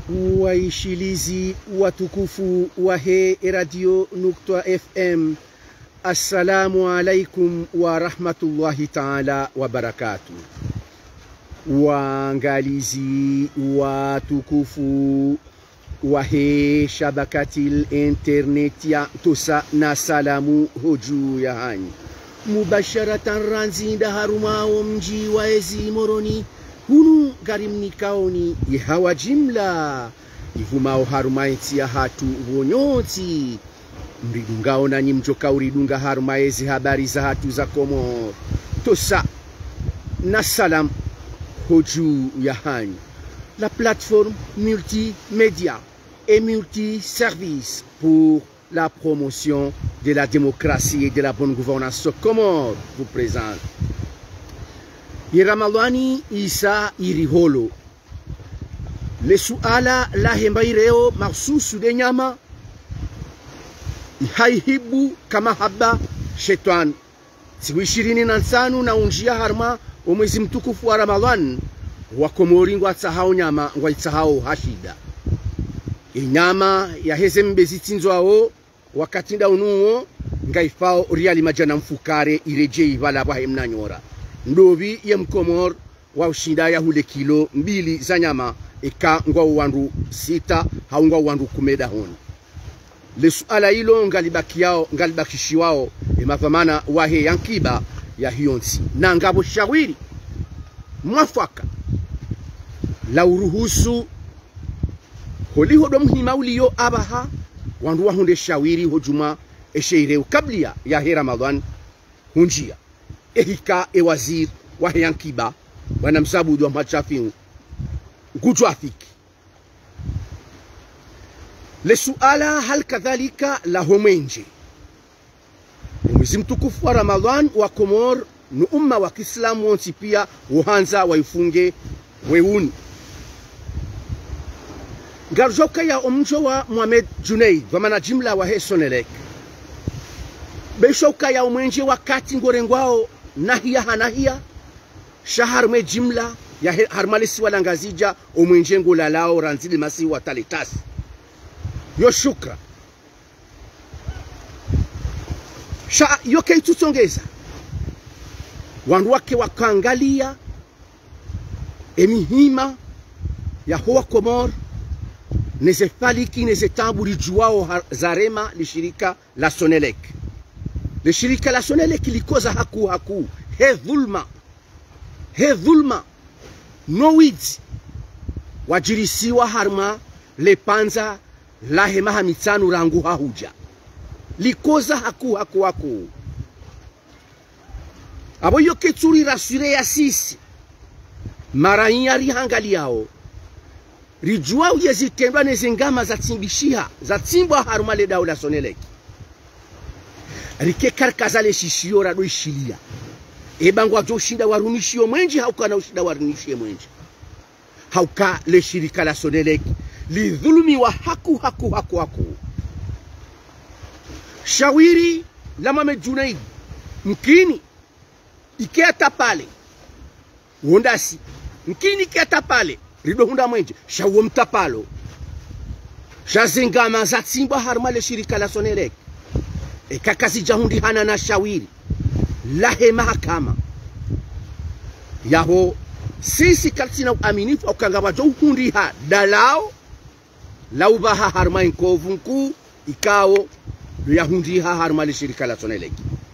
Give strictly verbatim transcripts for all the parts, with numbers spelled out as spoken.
waishilizi watukufu wa he radio nukta F M, assalamu alaikum wa rahmatullahi ta'ala wa barakatuh. Waangalizi watukufu wa he shabakatil internet ya tusa na salamu hoju ya hani mubasharatan ranzinda harumao mji wa ezi moroni hunu garimnikaoni ihawa jimla ivumao harumaiti ya hatu wonyoti mridungao na nyimjoka uridunga harumaezi habari za hatu za Comores tosa na salam hoju ya hani la plateforme multimédia et multiservice pour la promotion de la démocratie et de la bonne gouvernance Comores vous présente Yeramalwani Isa Iriholo. Le suala la hembaireo mahsusu de nyama ihaihibu kama haba shetani. Siku ishirini na tano na unjia harma umwezi mtukufu wa Ramadhan wa Comores ngwa tsahao nyama ngwa tsahao hashida. Inyama ya heze mbezi tinzwao wakati nda unuo ngaifao riali majana mfukare irejei vala bahemna nyora. Ndovi ya Comores wa ushinda ya hule kilo mbili za nyama eka ngwa uwandu sita haungwa uwandu kumeda honi. Le suala hilo ngalibaki yao ngalibakishi wao emavamana wahe yankiba ya hionsi na ngabo shawiri mwafaka la uruhusu holi hodo mhima uliyo abaha wandu wahunde shawiri hojuma esheireu kablia ya he Ramadhan hunjia ehika e wazir wa yankiba wana msabudu wa machafiu ngujwa afiki le suala hal kadhalika la homenje mwezi mtukufu wa Ramadhan wa Comores ni umma wa Kiislamu wonsi pia uhanza waifunge weuni garjoka ya omjo wa Mohamed Junaid vamana jimla wa he Sonelek beshoka ya umwenje wakati ngorengwao nahia hanahia shahar me jimla ya harmalisi walangazija umwenje ngolalao ranzili masi wa talitasi yo shukra sha yoke tutsongeza wandu wake wakangalia emihima ya hoa Comores neze faliki neze tamburi juwao zarema lishirika la Sonelek. Le shirika la Sonelek likoza haku haku he dhulma he dhulma no wizi wajirisiwa harma le panza la hema hamitanu rangu hahuja likoza haku haku haku abo yoke tsuri rasure ya sisi mara nyari hangali yao rijua uyezitendwa nezengama za tsimbishia za tsimbwa harma le daula Sonelek rike karkaza le shishio rado ishilia ebangwa jo shinda warunishio mwenji hauka na ushinda warunishio mwenji hauka le shirika la Sonelek li dhulumi wa haku haku haku haku shawiri la Mohamed Junaid mkini iketa pale wondasi mkini iketa pale rido hunda mwenji shawo mtapalo shazengama za tsimbwa harma le shirika la Sonelek e kakasi jahundi hana na shawiri lahe mahakama yaho sisi katina uaminifu ukangaba jo hundi ha dalao laubaha harma inkovunku ikao ya hundi ha harma le shirika la Sonelek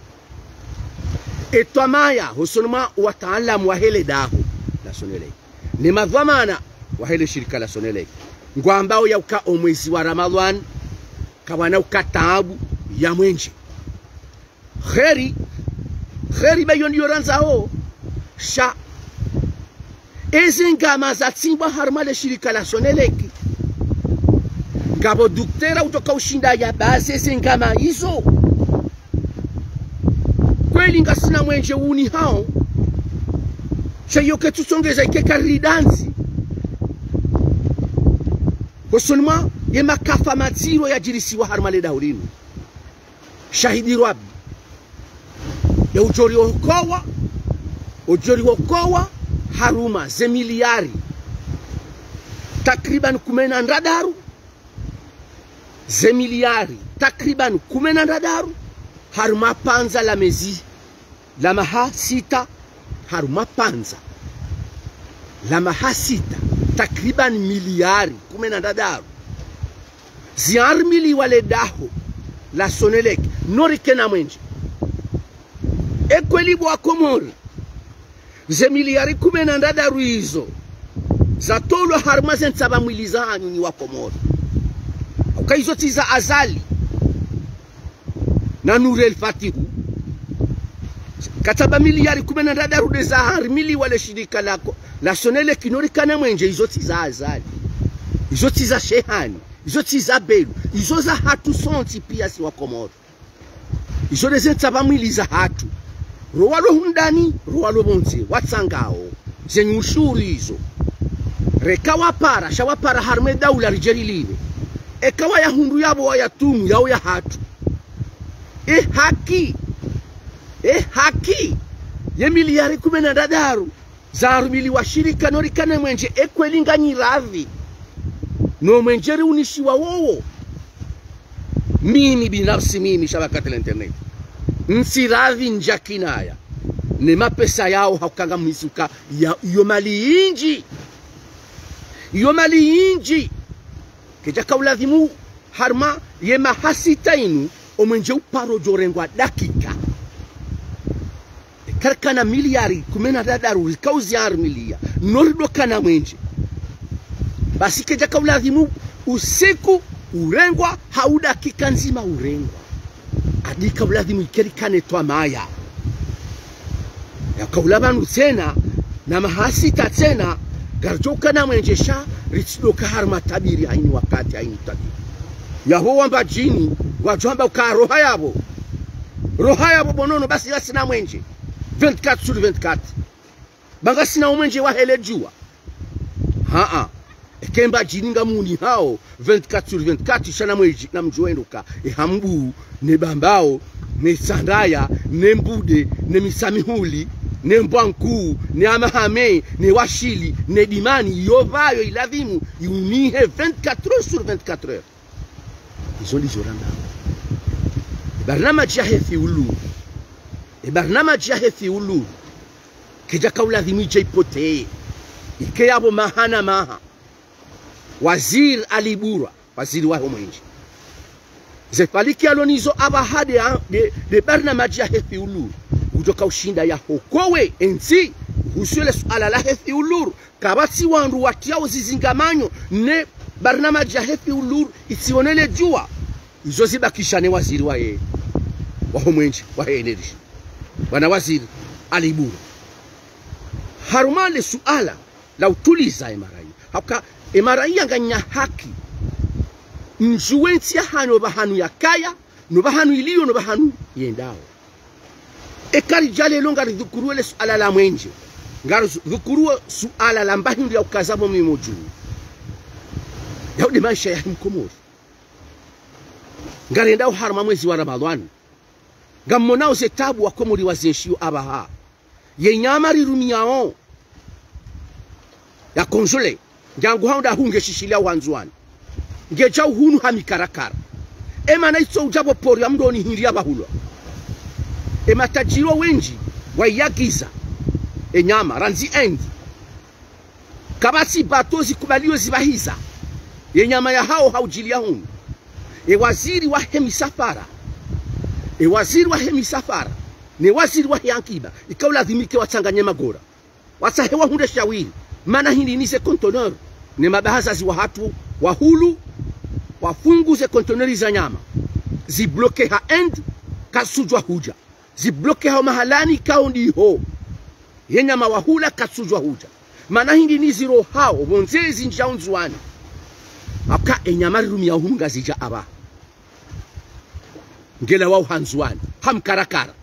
etwamaya husonuma wataalamu wa hele daho la Sonelek ni madhamana wa hele shirika la Sonelek ngwambao ya uka omwezi wa Ramadhan kawana ukataabu ya mwenje kheri kheri bayon yoranza ho sha ezengama za tsimbwa harma le shirika la Sonelek ngabo duktera utoka ushinda ya base ezengama hizo kweli ngasina mwenje uni hao chayoke tutsongeza ikeka ridanzi Hosulma ye makafa matiro ya jirisi wa harma le daulinu shahidi rabi ya ujori okowa ujori okowa haruma zemiliari takriban kumena ndadaru ze miliari takriban kumena ndadaru haruma panza la mezi la maha sita haruma panza la maha sita takriban miliari kumena ndadaru ziarmili wale daho la Sonelec norikena mwenje ekwelibu wa Komori ze miliari kumena ndadaru hizo za tolo haruma zensaba mwili za hanyu ni wa Komori ukaizo tiza azali na Nurel Fatihu kataba miliari kumena ndadaru de za harmili wale shirika lako la Sonelec norikana mwenje hizo tiza azali hizo tiza shehani hizo tiza belu hizo za hatu sonti pia si wa Komori hizo de zensaba mwili za hatu roalo hundani roalo bonze watsangao zenye ushuri hizo rekawa para shawa para harme daula rijeri liwe ekawa ya hundu yabo wa yatumu yao ya hatu e haki e haki ye miliari kumena ndadaru za arumili wa shirika norikane mwenje ekwelinga nyiravi no mwenjeri unishiwa wowo mimi binafsi mimi shabakati la internet nsiravi njakinaya ne mapesa yao haukanga mwisuka ya iyo mali inji iyo mali inji keja kaulazimu harma ye mahasita inu omwenje uparo jorengwa dakika karkana miliari kumena dadaru kauzi armilia norido kana mwenje basi keja kaulazimu usiku urengwa hauda dakika nzima urengwa adika ulazimu ikerikane twa maya ya kaulabanu tena na mahasita tena garjoka na mwenjesha ritsidoka harma tabiri haini wakati haini tabiri yaho wamba jini wajwamba uka roha yabo roha yabo bonono basi yasi na mwenje vingt-quatre sur vingt-quatre banga sina mwenje wa hele jua haa ekemba jini nga muni hao vingt-quatre sur vingt-quatre shana mwenje na mjoendoka e hambu ne bambao ne sandaya ne mbude ne misamihuli ne mbwanku ne amahame ne washili ne dimani yovayo ilavimu yunihe vingt-quatre heures sur vingt-quatre heures izo lizoranda barnamaji ya hefi ulu e barnamaji ya hefi ulu keja kaulavimu ijaipote ike yabo mahana maha wazir alibura waziri wa mwenji zefaliki alonizo abahade de, de barnamaji ya hefi ulu kutoka ushinda ya hokowe enzi usule suala la hefi ulur kabati wandu watiao zizingamanyo ne barnamaji ya hefi ulur isionele jua izo zibakishane waziri wa ye wa homwenji wa energy wana waziri alibura harumale suala la utuliza emarai haka emarai yanganya haki njuwensi ya hano bahanu ya kaya no bahanu iliyo no bahanu yendao ekari jale longa ridhukuruwe suala la mwenje ngaru dhukuruwe suala la mbahindu ya ukazabo mimoju yaudi maisha ya Komori ngarendao harma mwezi wa Ramadhani ngamonao zetabu wa Komori wazenshio abaha yenyamari rumiao ya konjole ngangu haunda hunge shishilia wanzuani ngeja uhunu hamikarakara ema na itso ujabo pori ya mdoni hindia bahulo ema tajiro wenji wayagiza enyama ranzi endi kabasi batozi kubalio zibahiza yenyama ya hao haujilia hunu e waziri wa hemisafara e waziri wa hemisafara ne waziri wa yankiba ikaulazimike wachanganye magora wasahewa hunde shawiri mana hindi nise kontoneur ne mabahazazi wa hatu wahulu wafunguze kontoneri za nyama zibloke ha end kasujwa huja zibloke ha mahalani kaundi ho yenyama wahula kasujwa huja mana hindi niziro hao wonzezi njaunzuani aka enyamari rumi ya hunga zija aba ngela wao hanzuani hamkarakara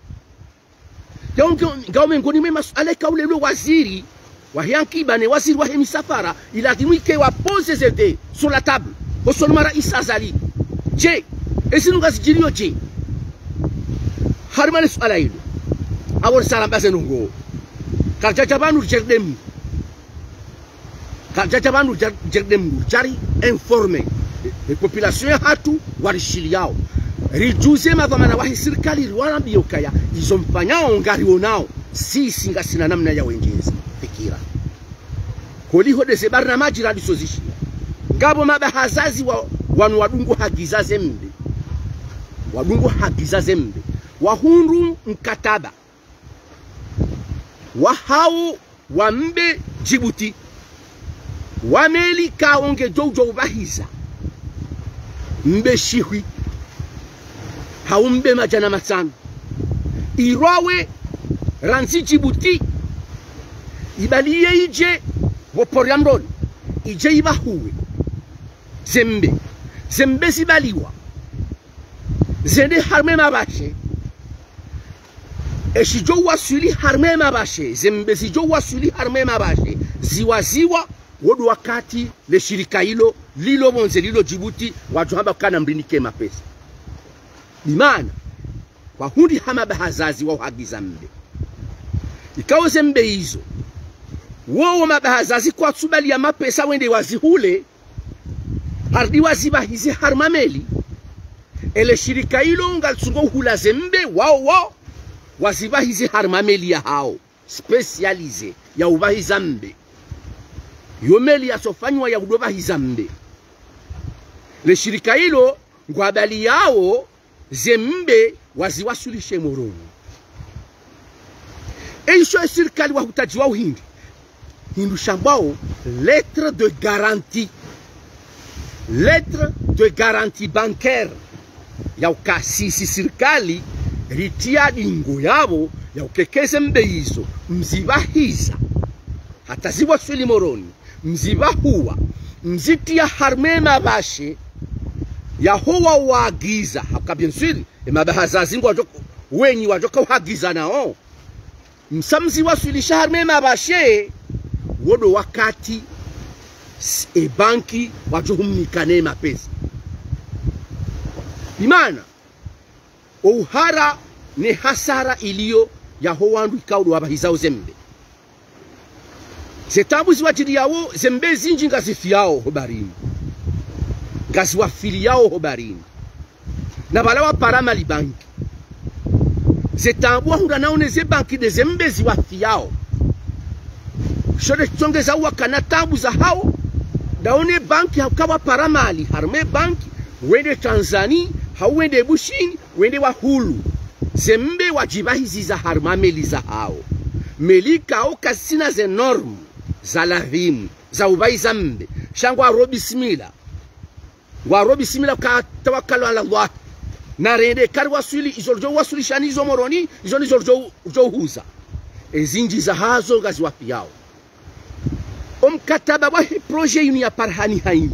ngao mengoni mema suale kaule lo waziri wa yankiba ne waziri wa hemisafara ilazimike wapose zede sur la table hosono mara isazali je esinuga zijirio je harmane suala hilo awon salamba zenungo karjaja banu jerdem kajaja bandu jerdem jari informe e population hatu warishiliao rijuze madhamana wa serikali riwambia ukaya izomfanyao ngari onao sisi ngasina namna ya wenjezi fikira koliho de sebarna majira disozishia ngabo mabahazazi wa wanu wadungu hagiza zembe wadungu hagiza zembe wahundu mkataba wahao wambe Djibouti wameli kaonge jojo ubahiza mbe shihwi haumbe majana matano irawe ranzi Djibouti ibaliye ije woporiamroni ije ibahuwe zembe zembe zibaliwa zende harme mabashe eshijo wasuli harme mabashe zembe zijo wasuli harme mabashe ziwa ziwa wodu wakati le shirika hilo lilo bonze lilo Djibouti watu hamba kana mbinike mapesa bimana kwa hundi hama bahazazi wa uhagiza mbe ikawo zembe hizo wowo mabahazazi kwa tsubali ya mapesa wende wazihule hardi waziba hizi harmameli ele shirika hilo ngalsungo hula zembe wao wao waziba hizi harmameli ya hao specialize ya ubahi zambe yomeli ya sofanywa ya udoba hizambe le shirika hilo ngwabali yao zembe waziwasulishe moroni eisho serikali wa hutajiwa uhindi hindu shambao lettre de garantie lettre de garantie bancaire ya ukasisi serikali ritia dingo yabo ya ukekeze mbe hizo mzibahiza hata ziwa swili moroni mzibahuwa mzitia harme mabashe ya huwa wagiza haka biensuri mabahazazi ngo wajoko wenyi wajoko hagiza nao msamzi wasulisha harme mabashe wodo wakati e banki wajohumnikane mapesa imana uhara ni hasara iliyo ya howandu ikaudu wabahiza zembe zetabu ziwajiri yao zembe zinji ngazifi yao hobarini ngaziwafili yao hobarini na bala wa paramali banki zetabu wahunda naone ze banki de zembe ziwafi yao shode chonge za wakana tabu za hao daone banki haukawa paramali harme banki wende Tanzania hauwende bushini wende wa hulu zembe wajiba hizi za harmameli za hao melika o kasina ze norm za lavimu za ubai zambe shangwa robi simila wa robi simila ka tawakkalu ala Allah na rende kari wasuli izoljo wasuli shani izo moroni izo nizoljo jo huza ezinji za hazo ngazi wapi yao omkataba wa projet yuni ya parhani haini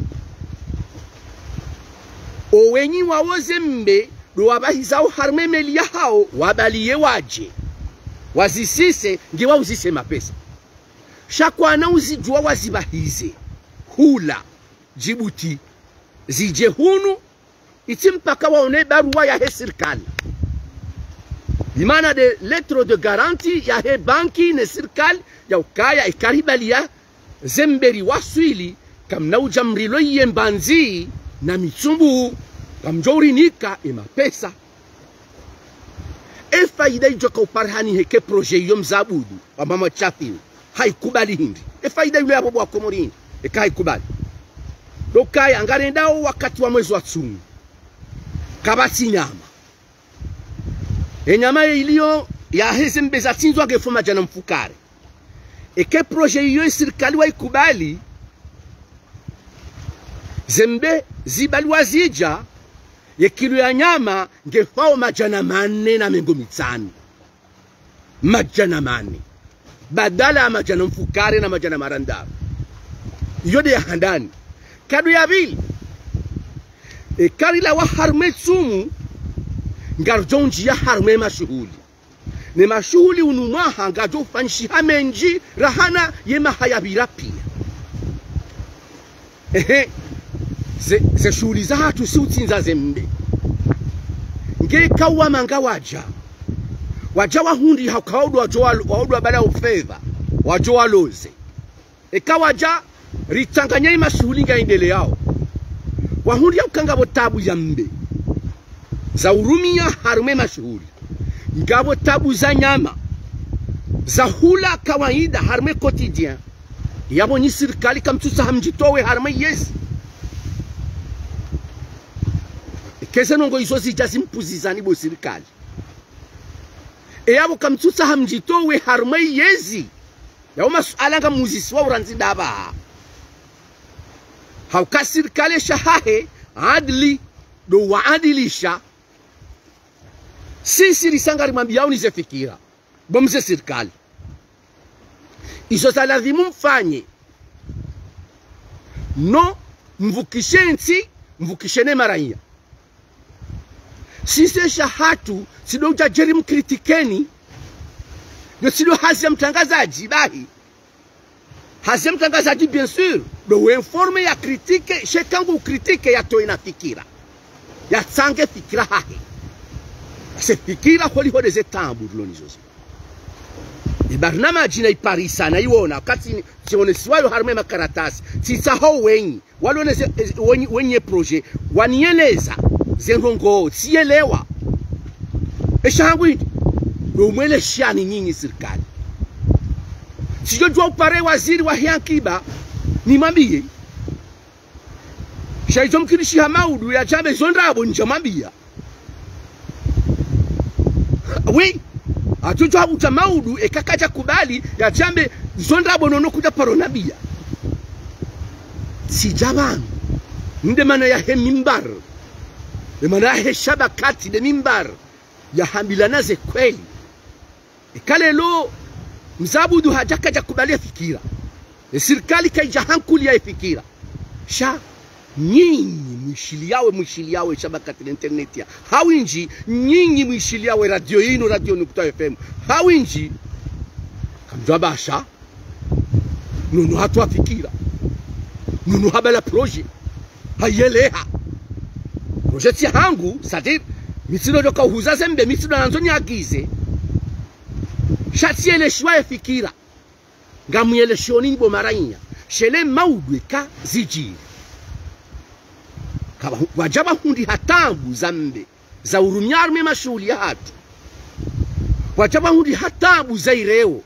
owenyi wawo zembe do wabahizao harmemeli ya hao wabaliye waje wazisise ngiwa uzise mapesa shakwana uzijua wazibahize hula Djibouti zije hunu itimpaka waone barua ya he serikali imana de lettre de garantie ya he banki ne serikali ya ukaya ikaribalia zemberi waswili kamna ujamrilo yembanzi na mitsumbu kamjorinika e mapesa e faida ijoka uparhani heke projet yom zabudu wa mama chafi haikubali hindi e faida yule hapo bwa Comores e haikubali dokaya ngarendao wakati wa mwezi wa tsumu kabati nyama e nyama iliyo ya hezembe za tinzo agefuma jana mfukare eke projet yo serikali wa ikubali zembe zibali wazija ye kilo ya nyama ngefao majana mane na mengo mitano majana mane badala ya majana mfukare na majana marandaro yode ya handani kadu ya vili e karila wa harme tsumu ngarjonji ya harme mashuhuli ne mashuhuli unumaha ngajo fanshi hamenji rahana yema hayabira pia ehe ze ze shughuli za hatu si utsinza zembe nge kawa manga waja waja wahundi hakaudwa wajowa waudwa bala ufeva wajowa loze e kawaja ritanganya imashuhuli ngaendele yao wahundi ya ukanga botabu ya mbe za urumia harume mashuhuli ngabo tabu za nyama za hula kawaida harume quotidien yabo ni serikali kamtusa hamjitowe harume yezi kesa nongo izo zijazi mpuzizani bo serikali e yabo kamtusa hamjitowe harume yezi yabo masuala nga muzisi wa uranzi daba hauka serikali shahahe adli do waadilisha sisi risangari mambiao nize fikira bomze serikali izo za lazimu mfanye no mvukishe nsi mvukishene maraia sisi shahatu sido ujajeri mkritikeni yo sido hazia mtangazaji bahi hazia mtangazaji bien sûr do informe ya kritike shekangu kritike ya to inafikira ya tsange fikira hahe se fikira holi hode ze tambu lonizozi ibarnama jina iparisa na iwona wakati sionesiwayo harume makaratasi sisahau wenyi waloneze wenye, wenye projet wanieleza zengongo sielewa eshangu ndo mwele shani nyinyi serikali sijojua upare waziri wa hiankiba ni mambie shaizo mkirishi hamaudu ya jambe zondrabo njamambia oui atujo habuta maudu ekakaja kubali ya jambe zondrabo nono kuja paronabia si jaban nde mana ya he mimbar de mana ya he shabakati de mimbar ya hambilana ze kweli ekale lo mzabudu hajakaja kubali ya fikira e serikali kaija hankuli ya fikira sha nyinyi mwishili yawe mwishili yawe shabakati na internet ya hawinji nyinyi mwishili yawe radio yino radio nukuta F M hawinji kamjwa basha Nono hatu afikira Nono habala proje hayeleha projet ya hangu sadir mitido joka uhuza zembe mitido nanzoni agize shati ele shwa fikira ngamu ele shoni nibo maranya shele maudwe ka ziji kaba wajaba hundi hatambu zambe za urumyarme mashuli ya hatu wajaba hundi hatambu za ireo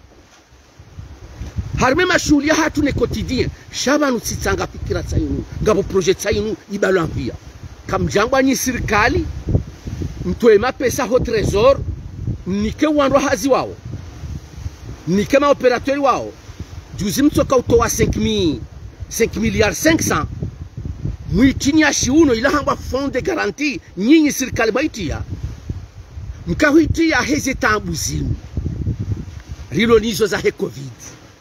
harme mashuli ya hatu ne quotidien shabanu tsitsanga fikira tsayinu ngabo projet tsayinu ibalambia kamjangwa ni serikali mtoe mapesa ho trésor nike wanro hazi wao nike ma operateur wao juzi mtoka utoa cinq milliards cinq cents mwitini ya shiuno ila hamba fond de garantie nyinyi serikali baitia mkahuitia heze tambuzimu rilo nizo za he covid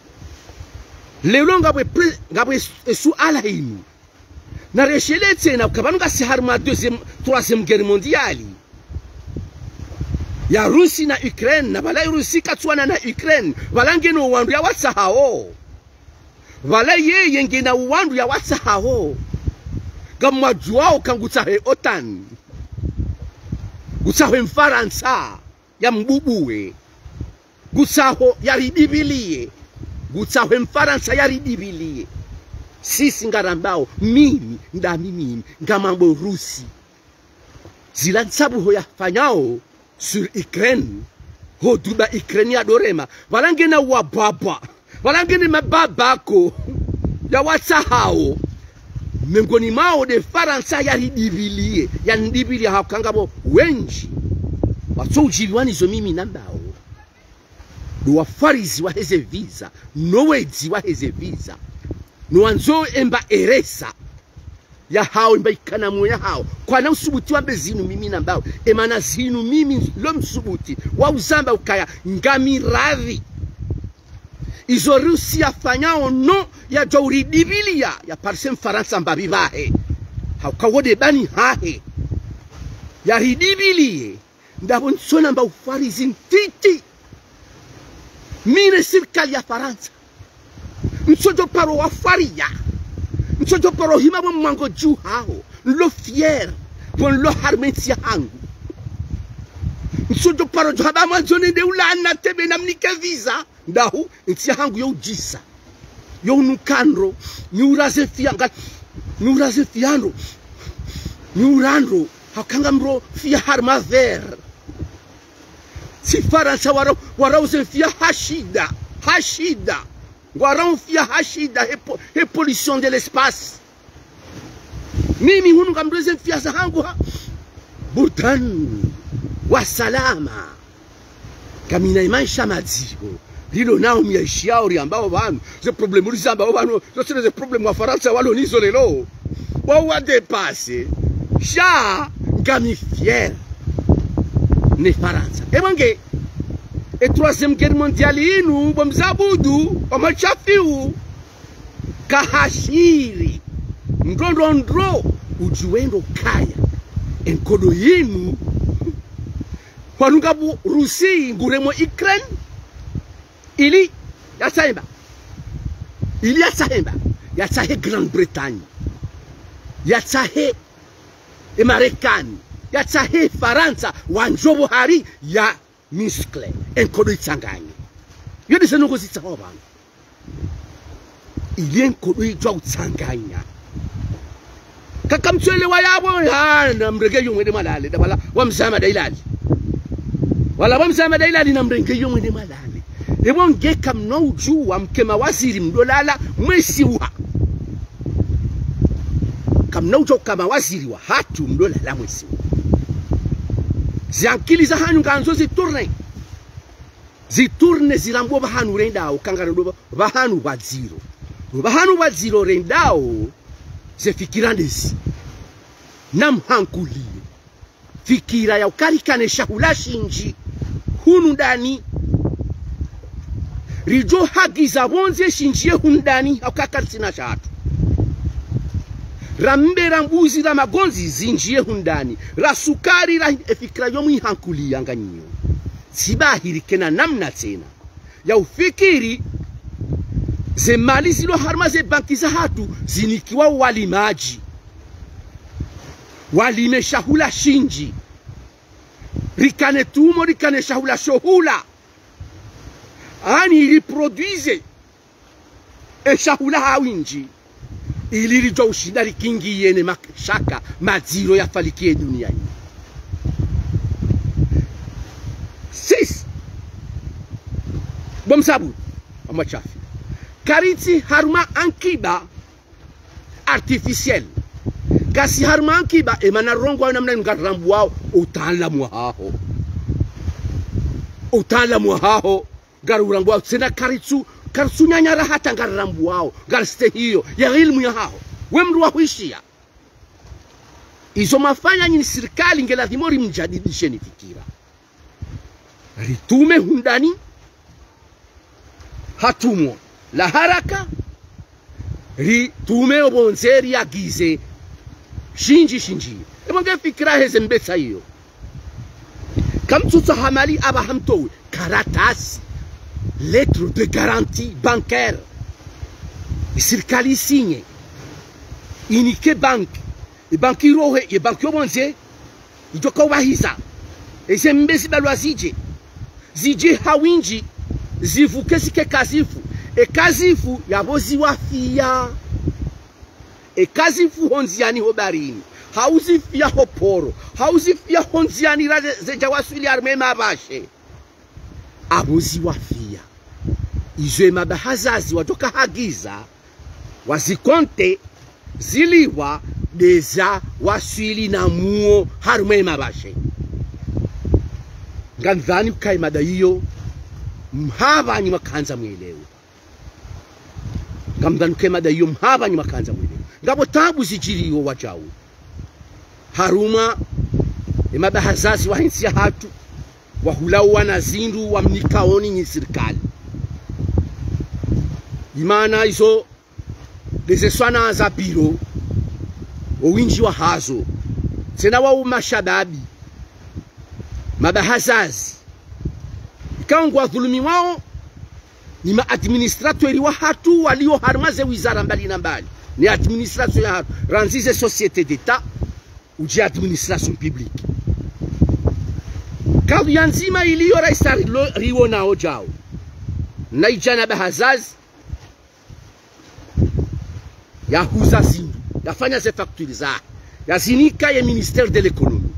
lelo ngabwe ngabwe su ala hinu na reshele tena ukabanuka si harma deuxième troisième guerre mondiale ya Rusi na Ukraine na bala Rusi katsuana na Ukraine balange no wandu ya watsa hao bala ye yenge na wandu ya watsa hao gamwa juao kangutsa he otan gutsa he Mfaransa ya mbubuwe gutsa ho ya ridibilie gutsa he Mfaransa ya ridibilie sisi ngarambao mimi nda mimi ngamambo Rusi zila nsabu ho ya fanyao sur Ukraine ho duba Ukraine ya dorema walange na wababa walange ni mababako ya watsahao mengoni mao de Faransa ya ridibilie ya ndibilie hakangabo wenji watso ujibiwani zo mimi nambao do wafarizi wa heze visa no wedi wa heze visa no anzo emba eresa ya hao imba ikanamu ya hao kwa na usubuti wa bezinu mimi nambao emana zinu mimi lo msubuti wa uzamba ukaya ngami radhi izo Rusi ya fanyao no ya jauri dibilia ya parse Mfaransa mbabivahe hao kawode bani hahe ya ridibilie ndabo nsona mba ufarizi ntiti mire serikali ya Faransa msojo paro wa faria msojo paro hima bo mwango juu hao lo fier bon lo harmentia hangu msojo paro jaba manzone de ulana tebe namnika visa ndahu ntia hangu yo jisa yo nukandro ni uraze fianga ni uraze fiandro ni urandro hakanga mro fia harma ver si Faransa wara wara uze fia hashida hashida wara fia hashida he pollution de l'espace mimi hunu kambreze fia zahangu ha Bhutan wa salama kamina imaisha madzigo lilo nao miaishiao ambao banu ze problème uri ambao banu zo ze problème wa Faransa walo nizo lelo wa wa dépasser ja ngami fier ne Faransa e bange e troisième guerre mondiale inu bomzabudu omachafiu kahashiri ndondondro ujuendo kaya enkodo yinu wanungabu Rusi nguremo Ukraine ili yatsaimba ili yatsaimba yatsahe Grande-Bretagne yatsahe Marekani yatsahe Faransa wanjobo hari ya miskle enkodo itsanganye yodi senoko zitsaho bana ili enkodo ijwa utsanganya kakamtswele wayabo ha namrege yongwe de malale dabala wamsama dailali wala wamsama dailali namrege yongwe de malale ebonge kam no uju amkema waziri mdolala mwesi wa kam no uju kama waziri wa hatu mdolala mwesi ziankili za hanu kanzo ziturne ziturne zirambo bahanu rendao kangaro bahanu baziro bahanu baziro rendao ze fikirandesi namhankulie fikira ya ukarikane shahula shinji hunu ndani rijo hagiza bonze shinjie hunu ndani hakakarsina shatu rambe rambuzi la magonzi zinjie hunu ndani rasukari la fikira yomu hankulie anganyo sibahiri kena namna tena ya ufikiri ze mali zilo harma ze banki za hatu zinikiwa walimaji walime shahula shinji rikane tumo rikane shahula shohula ani ili produise e shahula hawinji ili rijo ushida rikingi yene mashaka maziro ya falikie dunia hii sis bomsabu amachafi kariti harma ankiba artificiel kasi harma ankiba emana rongo namna ngarambu wao utaalamu haho utaalamu haho garurambu wao sina karitsu karsu nyanyara hata ngarambu wao garste hiyo ya ilmu ya haho wemru wa kuishia izo mafanya ni serikali ngelazimori mjadidisheni fikira ritume hundani hatumo la haraka ri tume obonzeri agize shinji shinji ebonge fikira heze mbetsa hiyo kamtsutsa hamali abahamtowe karatasi lettre de garantie bancaire serikali signe inike bank e banki rohe e banki obonze ijoka wahiza eze mbesi balwa zije zije hawinji zivuke sike kazifu e kazifu yabozi wafia e kazifu honziani hobarini hauzi fia hoporo hauzi fia honziani raze jawasuli arme mabashe abozi wafia izwe mabahazazi watoka hagiza wazikonte ziliwa deza waswili na muo harme mabashe ngandhani ukaimada hiyo mhaba ni makanza mwelewe kamdhani ukaimada hiyo mhaba ni makanza mwelewe ngabo tabu zijiriyo wajao haruma emabahazazi wahinsi ya hatu wahulau wanazindu wa mnikaoni ni serikali imana iso dezeswana za biro owinji wa hazo tena wa umashababi mabahazazi ikangwa dhulumi wao ni maadministratori wa hatu walio harmaze wizara mbali na mbali ni administration ya hatu ranzize société d'état uji administration publique kadu yanzima iliyo raisa riwo nao jao na ijana bahazazi ya huza zindu yafanya ze facture za ya zinika ya ministère de l'économie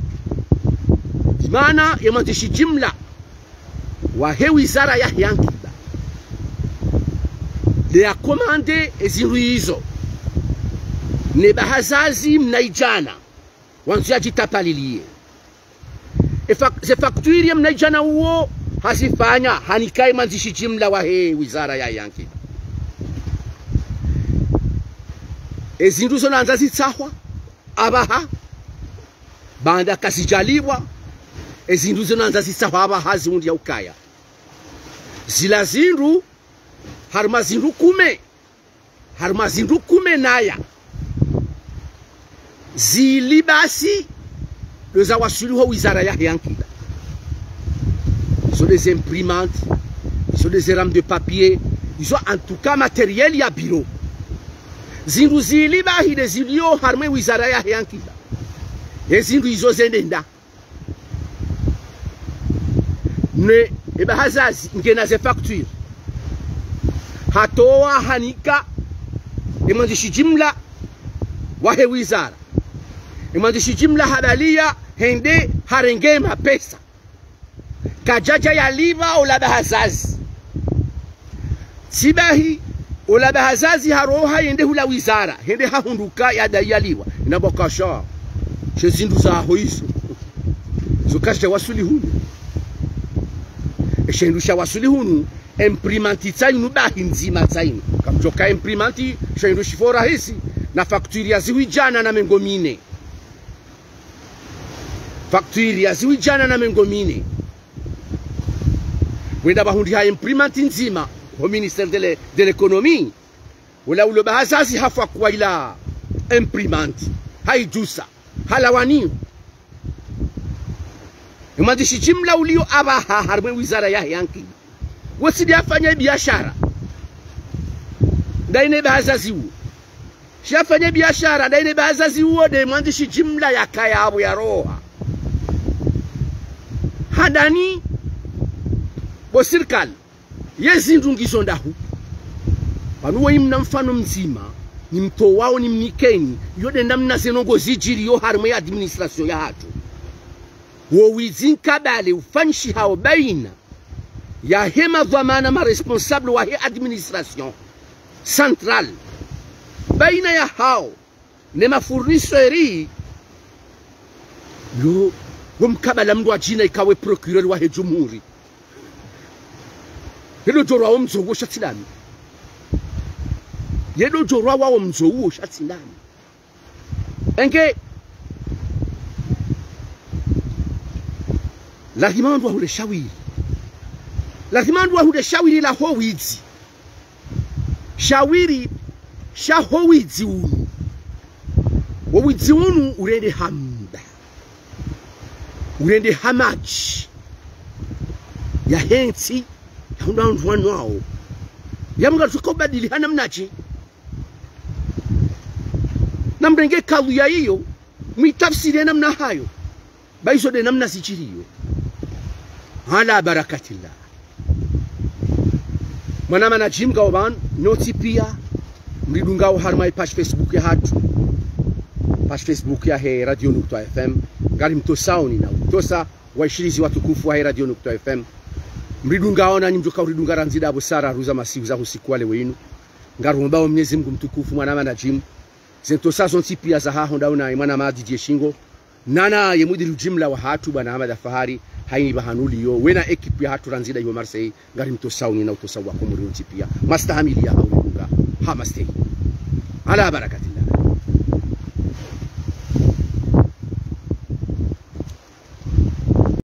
dimana ya mandishi jimla wa he wizara ya yankiba le ya komande ezindu hizo ne bahazazi mnaijana wanzu ya jitapalilie e fa ze facture ya mnaijana uo hasifanya hanikai mandishi jimla wa he wizara ya yankiba ezindu zo nanza zitsahwa abaha banda kasijaliwa ezindu zo nanza zitsahwa abaha ziundi ya ukaya zila zindu harma zindu kume harma zindu kume naya zilibasi leza wasuliho wizara ya yankida ils ont des imprimantes, ils ont des rames de papier, ils ont en tout cas matériel ya bureau. Zindu ziliba hide zilio harme wizara ya yankida. E zindu izo zendenda. Ne eba hazazi ngena ze facture. Hatoa hanika emandishi jimla wahe wizara. Emandishi jimla habalia hende harenge mapesa. Kajaja ya liba olaba hazazi. Sibahi olaba hazazi haroha yende hula wizara. Hende hahunduka ya dayaliwa. Inabokasha. Shezindu za hoizo. Zukasha wasuli hunu. Eshendusha wasuli hunu. Imprimanti tsainu bahi nzima tsainu. Kamjoka imprimanti shendushi fora hisi. Na fakturi ya ziwi jana na mengomine. Fakturi ya ziwi jana na mengomine. Wenda bahundi ha imprimanti nzima au ministère de l'économie wala ulo bahazazi hafa kwa ila imprimanti haijusa halawani imandishi jimla ulio abaha harme wizara ya yanki wasidi afanya biashara ndaine bahazazi uo shafanya biashara ndaine bahazazi uo de imandishi jimla ya kaya abu ya roha hadani bo serikali yezindu ngizondahu panuwe imna mfano mzima ni mto wao ni mnikeni yode namna zenongo zijiri yo harme ya administration ya hatu wo wizinkabale ufanshi hao baina ya hema dhamana ma responsable wa he administration central baina ya hao ne mafournisseurs yo wumkabala mndu ajina ikawe procureur wa he jumhuri. Yedo jorwa wa mzowo shatilani. Yedo jorwa wa mzowo shatilani. Enge la himandu wa hule shawiri. La himandu wa hule shawiri la howizi. Shawiri sha howizi unu. Wawizi unu urende hamba. Urende hamaji. Ya henti hunda ndwanu wao yamuga tukobadili hana mnachi namrenge kalu ya hiyo mitafsiri namna hayo baizo de namna sichiriyo ala barakatillah mwana mana jimga oban noti pia mridungao harmai page Facebook ya hatu page Facebook ya he radio nukta F M ngari mtosaoni na utosa waishirizi watukufu wa he radio nukta F M mridungaona nimjoka uridunga ranzida abusara ruza masiku za usiku wale wenu ngarumba Mwenyezi Mungu mtukufu mwana mana jim zento sazo tipia za ha honda una mwana madi die shingo nana yemudiri jimla wa hatu bana Ahmad Fahari haini bahanuli yo wena ekipu ya hatu ranzida yo Marseille ngari mtosauni na utosawa komuri tipia mastahamili ya haulunga hamaste ala barakatillah.